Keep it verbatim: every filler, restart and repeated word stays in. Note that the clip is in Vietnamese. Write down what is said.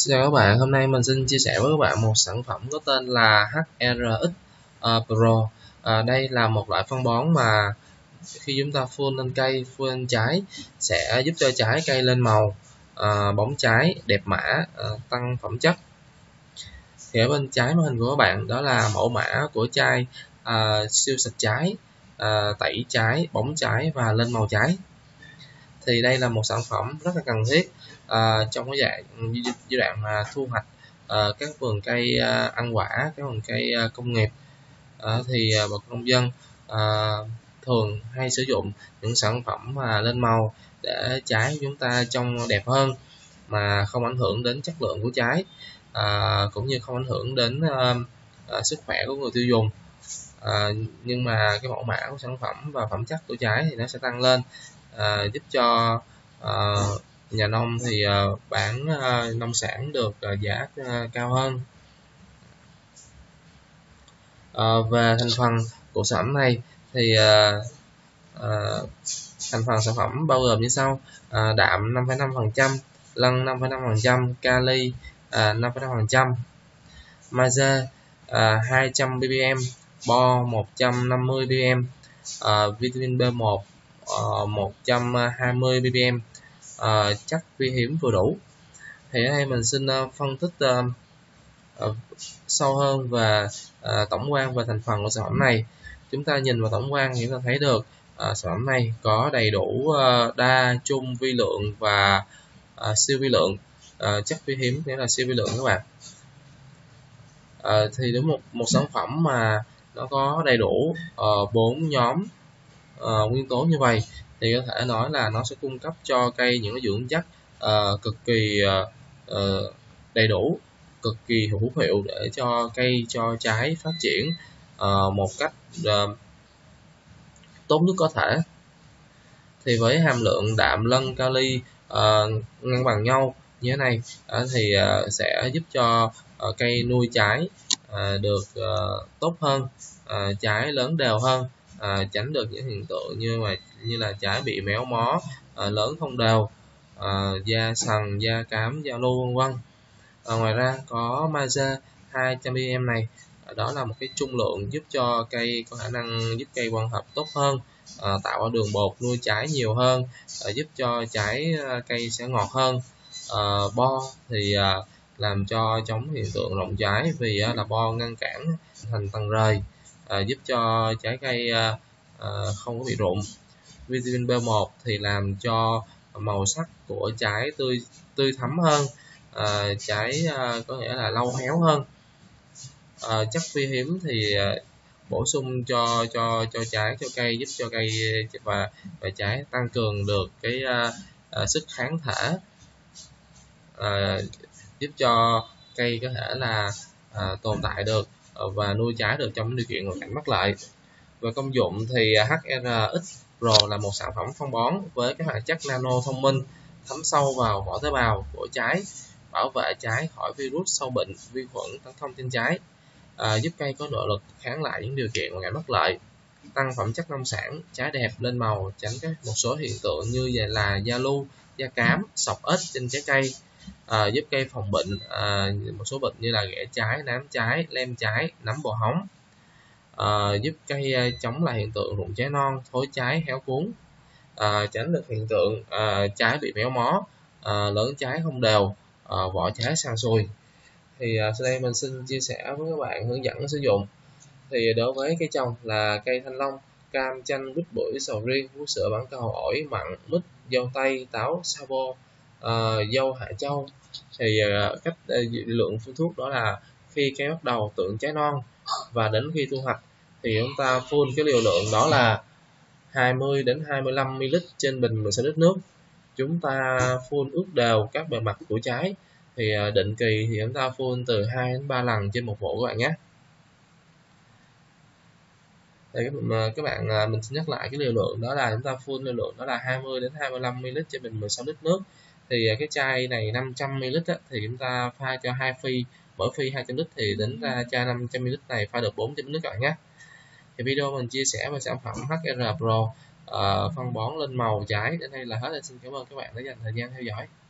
Xin chào các bạn, hôm nay mình xin chia sẻ với các bạn một sản phẩm có tên là hát rờ ích uh, Pro. Uh, đây là một loại phân bón mà khi chúng ta phun lên cây, phun lên trái sẽ giúp cho trái cây lên màu, uh, bóng trái, đẹp mã, uh, tăng phẩm chất. Thì ở bên trái màn hình của các bạn đó là mẫu mã của chai uh, siêu sạch trái, uh, tẩy trái, bóng trái và lên màu trái. Thì đây là một sản phẩm rất là cần thiết uh, trong cái dạng giai đoạn mà thu hoạch uh, các vườn cây uh, ăn quả, các vườn cây uh, công nghiệp. Uh, thì uh, bà con nông dân uh, thường hay sử dụng những sản phẩm mà lên màu để trái của chúng ta trông đẹp hơn mà không ảnh hưởng đến chất lượng của trái, uh, cũng như không ảnh hưởng đến uh, uh, sức khỏe của người tiêu dùng. À, nhưng mà cái mẫu mã của sản phẩm và phẩm chất của trái thì nó sẽ tăng lên, à, giúp cho à, nhà nông thì à, bán à, nông sản được à, giá à, cao hơn. À, về thành phần của sản phẩm này thì à, à, thành phần sản phẩm bao gồm như sau: à, đạm năm phẩy năm phần trăm, lân năm phẩy năm phần trăm, kali à, năm phẩy năm phần trăm, magie à, hai trăm ppm, bo một trăm năm mươi ppm, uh, vitamin B một uh, một trăm hai mươi ppm, uh, chất vi hiếm vừa đủ. Thì ở đây mình xin uh, phân tích uh, uh, sâu hơn về uh, tổng quan về thành phần của sản phẩm này. Chúng ta nhìn vào tổng quan thì chúng ta thấy được uh, sản phẩm này có đầy đủ uh, đa, trung, vi lượng và uh, siêu vi lượng. Uh, chất vi hiếm nghĩa là siêu vi lượng các bạn. Uh, thì đúng một một sản phẩm mà nó có đầy đủ bốn uh, nhóm uh, nguyên tố như vậy thì có thể nói là nó sẽ cung cấp cho cây những cái dưỡng chất uh, cực kỳ uh, uh, đầy đủ, cực kỳ hữu hiệu để cho cây, cho trái phát triển uh, một cách uh, tốt nhất có thể. Thì với hàm lượng đạm, lân, kali uh, ngang bằng nhau như thế này uh, thì uh, sẽ giúp cho uh, cây nuôi trái uh, được uh, tốt hơn, uh, trái lớn đều hơn, uh, tránh được những hiện tượng như mà như là trái bị méo mó, uh, lớn không đều, uh, da sần, da cám, da lu vân vân. Uh, ngoài ra có magie hai trăm ppm này, uh, đó là một cái trung lượng giúp cho cây có khả năng giúp cây quang hợp tốt hơn, À, tạo ra đường bột nuôi trái nhiều hơn, à, giúp cho trái à, cây sẽ ngọt hơn. À, bo thì à, làm cho chống hiện tượng rụng trái vì à, là bo ngăn cản thành tầng rời, à, giúp cho trái cây à, à, không có bị rụng. Vitamin B một thì làm cho màu sắc của trái tươi tươi thắm hơn, à, trái à, có nghĩa là lâu héo hơn. À, chất vi hiếm thì à, bổ sung cho cho cho trái, cho cây, giúp cho cây và và trái tăng cường được cái uh, uh, sức kháng thể, uh, giúp cho cây có thể là uh, tồn tại được uh, và nuôi trái được trong điều kiện hoàn cảnh bất lợi. Về công dụng thì hát rờ ích Pro là một sản phẩm phân bón với các hoạt chất nano thông minh thấm sâu vào vỏ tế bào của trái, bảo vệ trái khỏi virus, sâu bệnh, vi khuẩn tấn công trên trái. À, giúp cây có nội lực kháng lại những điều kiện hoàn cảnh bất lợi, tăng phẩm chất nông sản, trái đẹp lên màu, tránh các một số hiện tượng như vậy là da lu, da cám, sọc ếch trên trái cây, à, giúp cây phòng bệnh à, một số bệnh như là ghẻ trái, nám trái, lem trái, nấm bồ hóng, à, giúp cây chống lại hiện tượng rụng trái non, thối trái, héo cuốn, à, tránh được hiện tượng à, trái bị méo mó, à, lớn trái không đều, à, vỏ trái săn sùi. Thì uh, sau đây mình xin chia sẻ với các bạn hướng dẫn sử dụng. Thì đối với cây trồng là cây thanh long, cam, chanh, quýt, bưởi, sầu riêng, vú sữa, bản cầu, ổi, mận, mít, dâu tây, táo, sabo, uh, dâu Hạ Châu, thì uh, cách uh, lượng phun thuốc đó là khi cây bắt đầu tượng trái non và đến khi thu hoạch thì chúng ta phun cái liều lượng đó là hai mươi đến hai mươi lăm mi li lít trên bình mười xăng ti lít nước. Chúng ta phun ướt đều các bề mặt của trái, thì định kỳ thì chúng ta phun từ hai đến ba lần trên một vụ các bạn nhé. Đây các bạn, mình xin nhắc lại cái liều lượng đó là chúng ta phun liều lượng đó là hai mươi đến hai mươi lăm mi li lít trên bình mười sáu lít nước. Thì cái chai này năm trăm mi li lít á, thì chúng ta pha cho hai phi, mỗi phi hai trăm lít thì đến ra chai năm trăm mi li lít này pha được bốn trăm lít nước các bạn nhé. Thì video mình chia sẻ về sản phẩm hát rờ Pro uh, phân bón lên màu trái đến đây là hết. Xin cảm ơn các bạn đã dành thời gian theo dõi.